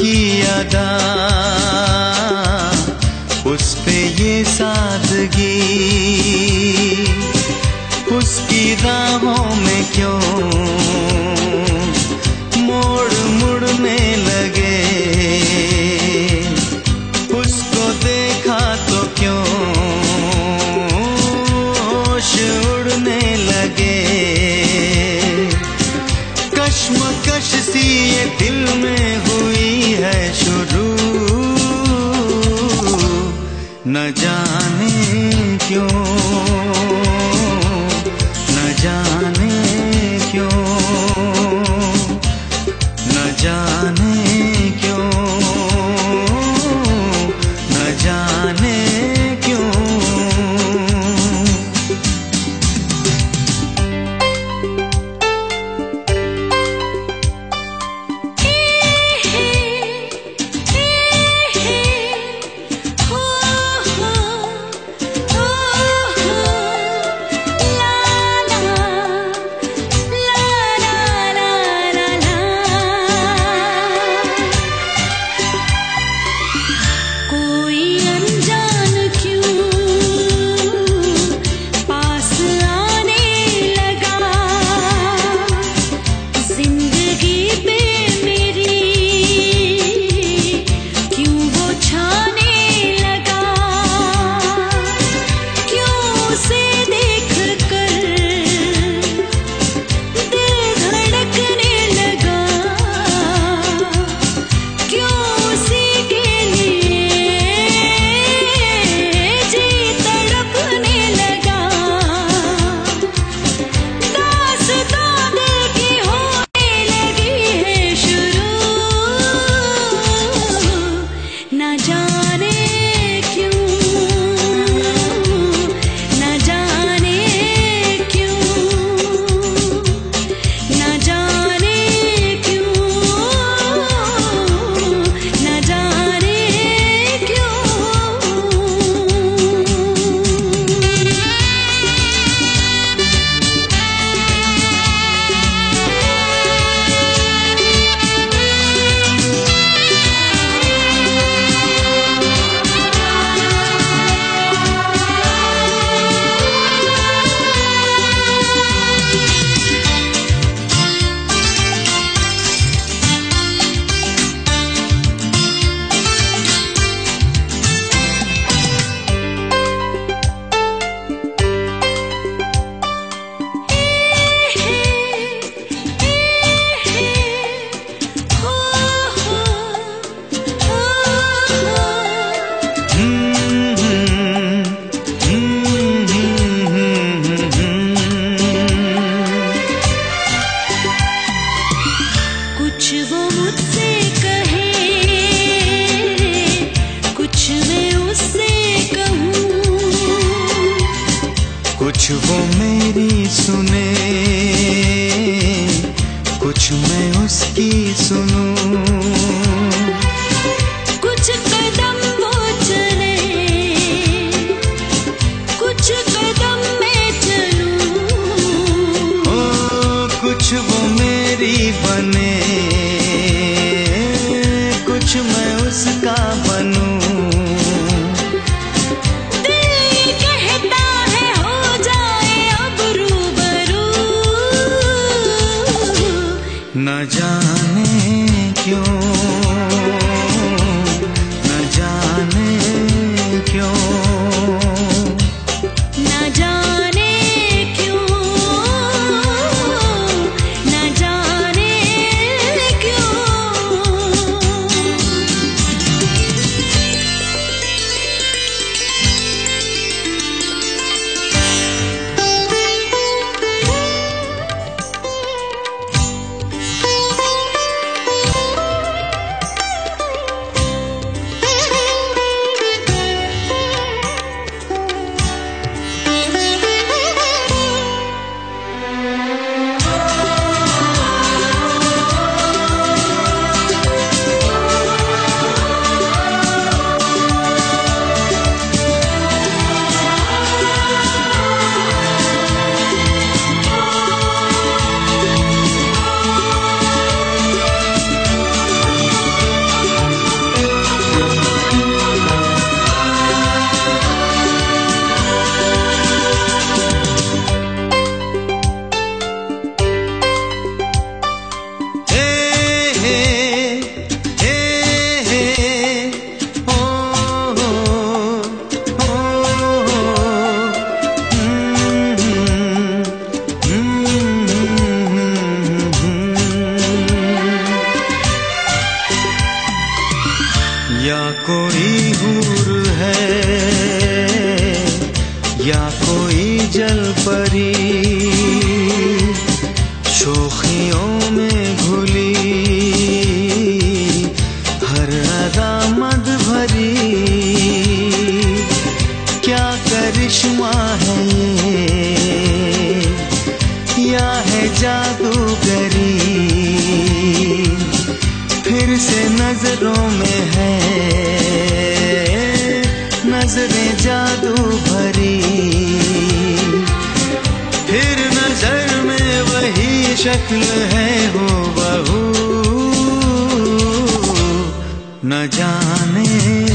की अदा, उस पे ये सादगी, उसकी राहों में क्यों मोड़ मुड़ने लगे, उसको देखा तो क्यों होश उड़ने लगे। कश्मकश सी ये दिल में हुई है शुरू, न जाने क्यों, न जाने क्यों, न जाने क्यों, न जाने क्यों। कुछ वो मेरी सुने, कुछ मैं उसकी सुनूं, कुछ कदम वो चले, कुछ कदम मैं चलूं, ओ कुछ वो मेरी बने, कुछ मैं उसका बनूं। न जाने क्यों, न जाने क्यों, न जाने क्यों, न जाने क्यों। कोई हूर है या कोई जलपरी, शोखियों में घुली हर अदा मद भरी। क्या करिश्मा है ये या है जादूगरी, फिर से नजरों में है नजरें जादू भरी। फिर नजर में वही शक्ल है हूबहू, न जाने